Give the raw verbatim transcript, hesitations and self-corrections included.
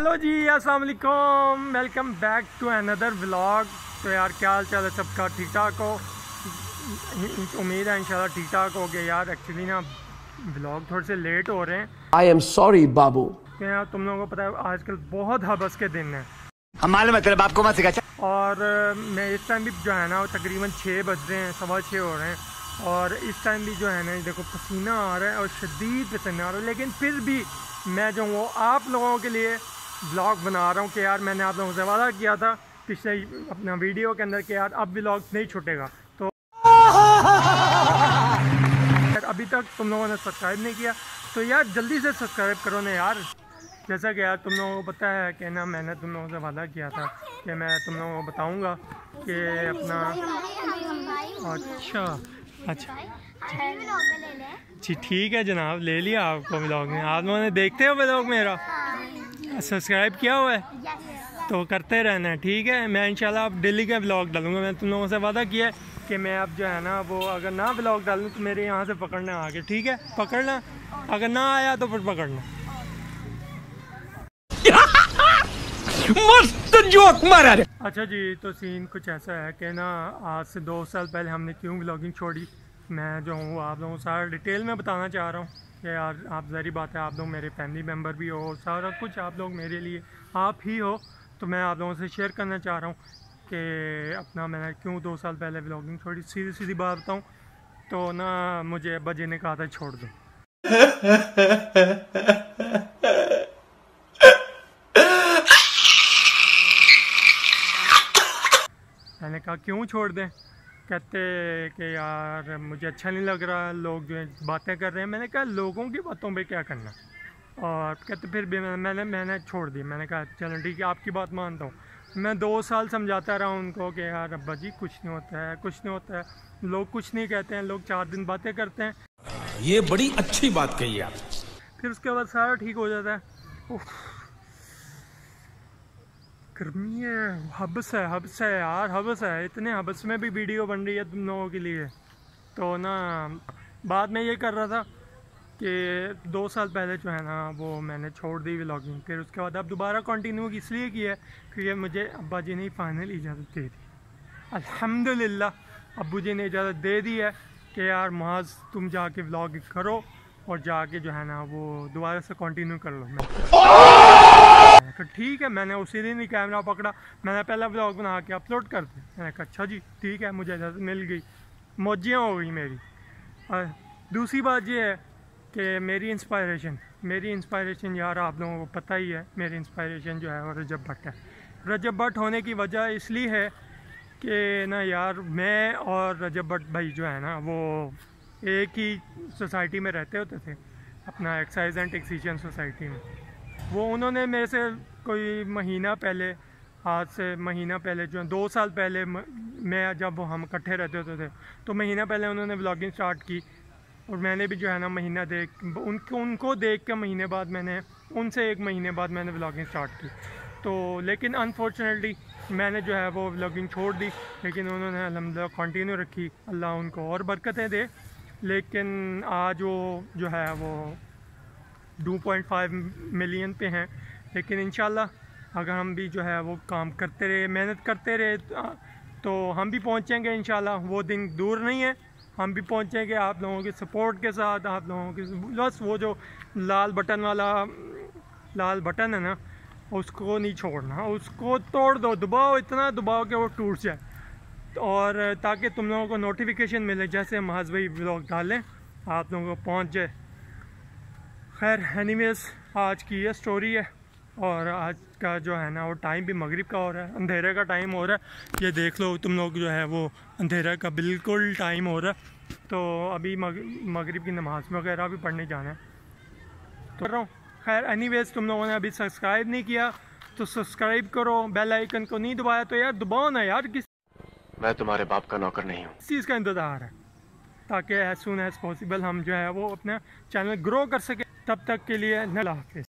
Hello जी, अस्सलाम वालेकुम, welcome back to another vlog. तो यार क्या हाल चाल है सबका? ठीक ठाक हो? उम्मीद है इंशाल्लाह ठीक ठाक हो गया। यार एक्चुअली ना व्लॉग थोड़े से लेट हो रहे हैं। आई एम सॉरी बाबू। तो यार तुम लोगों को पता है आजकल बहुत हबस के दिन हैं। हम मालूम है तेरे बाप को मत सिखा। और मैं इस टाइम भी जो है ना तकरीबन छः बज रहे हैं, सवा छः हो रहे हैं। और इस टाइम भी जो है ना देखो पसीना आ रहा है और शदीद पसीना आ रहा है, लेकिन फिर भी मैं जो हूँ आप लोगों के लिए व्लॉग बना रहा हूँ कि यार मैंने आप लोगों से वादा किया था पिछले अपना वीडियो के अंदर कि यार अब व्लॉग नहीं छूटेगा। तो अभी तक तुम लोगों ने सब्सक्राइब नहीं किया तो यार जल्दी से सब्सक्राइब करो ना यार। जैसा कि यार तुम लोगों को पता है कि ना मैंने तुम लोगों से वादा किया था कि मैं तुम लोगों को बताऊंगा कि अपना अच्छा अच्छा जी ठीक है जनाब, ले लिया आपको व्लॉग में। आप लोगों ने देखते हो व्लॉग मेरा, सब्सक्राइब किया हुआ है तो करते रहना है, ठीक है। मैं इंशाल्लाह अब डेली का व्लॉग डालूंगा। मैं तुम लोगों से वादा किया है कि मैं अब जो है ना वो अगर ना व्लॉग डालूँ तो मेरे यहाँ से पकड़ना आके, ठीक है? पकड़ना, अगर ना आया तो फिर पकड़ना। मस्त जोक मारा रे। अच्छा जी, तो सीन कुछ ऐसा है कि ना आज से दो साल पहले हमने क्यों व्लॉगिंग छोड़ी, मैं जो हूँ आप लोगों को सारा डिटेल में बताना चाह रहा हूँ कि यार आप ज़ाहिर बात है आप लोग मेरे फैमिली मेम्बर भी हो, सारा कुछ आप लोग मेरे लिए आप ही हो। तो मैं आप लोगों से शेयर करना चाह रहा हूँ कि अपना मैंने क्यों दो साल पहले व्लॉगिंग छोड़ी। सीधी सीधी बात बताऊँ तो ना मुझे अब्बा जी ने कहा था छोड़ दो। मैंने कहा क्यों छोड़ दें? कहते कि यार मुझे अच्छा नहीं लग रहा, लोग जो है बातें कर रहे हैं। मैंने कहा लोगों की बातों पे क्या करना। और कहते फिर भी मैंने मैंने छोड़ दी। मैंने कहा चलो ठीक है आपकी बात मानता हूँ। मैं दो साल समझाता रहा उनको कि यार अब्बा जी कुछ नहीं होता है, कुछ नहीं होता है, लोग कुछ नहीं कहते हैं, लोग चार दिन बातें करते हैं। ये बड़ी अच्छी बात कही आप। फिर उसके बाद सारा ठीक हो जाता है। उफ, गर्मी है, हबस है, हबस है यार, हबस है। इतने हबस में भी वीडियो बन रही है तुम लोगों के लिए। तो ना बाद में ये कर रहा था कि दो साल पहले जो है ना वो मैंने छोड़ दी व्लॉगिंग। फिर उसके बाद अब दोबारा कंटिन्यू इसलिए किया है क्योंकि मुझे अब्बा जी ने फाइनल इजाज़त दे दी। अल्हम्दुलिल्लाह अब्बू जी ने इजाज़त दे दी है कि यार महाज तुम जाके व्लॉग करो और जाके जो है ना वो दोबारा से कंटिन्यू कर लो। मैं तो ठीक है, मैंने उसी दिन ही कैमरा पकड़ा, मैंने पहला व्लॉग बना के अपलोड कर दिया। मैंने कहा अच्छा जी ठीक है, मुझे इजाज़त मिल गई, मौजियाँ हो गई मेरी। और दूसरी बात ये है कि मेरी इंस्पायरेशन मेरी इंस्पायरेशन यार आप लोगों को पता ही है, मेरी इंस्पायरेशन जो है वो रजब भट्ट है। रजब भट्ट होने की वजह इसलिए है कि ना यार मैं और रजब भट्ट भाई जो है ना वो एक ही सोसाइटी में रहते होते थे, अपना एक्साइज एंड टैक्सेशन सोसाइटी में। वो उन्होंने मेरे से कोई महीना पहले, आज से महीना पहले जो दो साल पहले मैं जब हम इकट्ठे रहते होते थे तो महीना पहले उन्होंने व्लॉगिंग स्टार्ट की। और मैंने भी जो है ना महीना देख उनको उनको देख के महीने बाद मैंने उनसे एक महीने बाद मैंने व्लॉगिंग स्टार्ट की। तो लेकिन अनफॉर्चुनेटली मैंने जो है वो व्लॉगिंग छोड़ दी, लेकिन उन्होंने अल्हम्दुलिल्लाह कंटिन्यू रखी। अल्लाह उनको और बरकतें दे। लेकिन आज वो जो है वो टू पॉइंट फाइव मिलियन पे हैं। लेकिन इंशाल्लाह अगर हम भी जो है वो काम करते रहे, मेहनत करते रहे तो हम भी पहुंचेंगे इंशाल्लाह। वो दिन दूर नहीं है, हम भी पहुंचेंगे आप लोगों के सपोर्ट के साथ। आप लोगों के बस वो जो लाल बटन वाला लाल बटन है ना उसको नहीं छोड़ना, उसको तोड़ दो, दबाओ, इतना दबाओ कि वो टूट जाए। और ताकि तुम लोगों को नोटिफिकेशन मिले जैसे महाज भाई व्लॉग डालें आप लोगों को पहुँच जाए। खैर एनीवेज आज की ये स्टोरी है। और आज का जो है ना वो टाइम भी मगरिब का हो रहा है, अंधेरे का टाइम हो रहा है। ये देख लो तुम लोग जो है वो अंधेरा का बिल्कुल टाइम हो रहा है। तो अभी मग, मगरिब की नमाज़ वगैरह भी पढ़ने जाना है तो कर रहा हूँ। खैर एनीवेज तुम लोगों ने अभी सब्सक्राइब नहीं किया तो सब्सक्राइब करो, बेल आइकन को नहीं दबाया तो यार दबाओ ना यार। किस मैं तुम्हारे बाप का नौकर नहीं हूँ। चीज़ का इंतज़ार है ताकि एज सुन एज पॉसिबल हम जो है वो अपना चैनल ग्रो कर सके। तब तक के लिए अल्लाह हाफ़िज़।